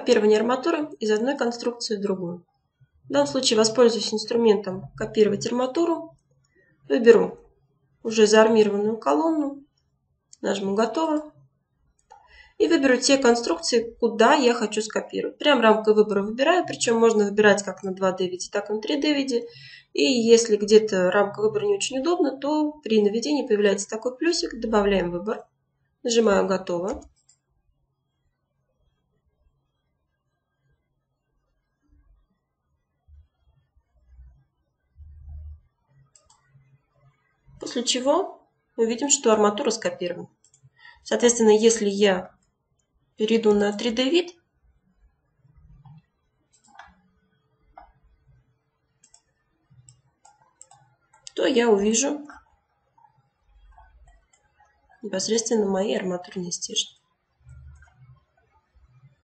копирование арматуры из одной конструкции в другую. В данном случае воспользуюсь инструментом «Копировать арматуру». Выберу уже заармированную колонну, нажму «Готово» и выберу те конструкции, куда я хочу скопировать. Прям рамкой выбора выбираю, причем можно выбирать как на 2D виде, так и на 3D виде. И если где-то рамка выбора не очень удобна, то при наведении появляется такой плюсик, добавляем выбор, нажимаю «Готово». После чего мы видим, что арматура скопирована. Соответственно, если я перейду на 3D вид, то я увижу непосредственно мои арматурные стержни.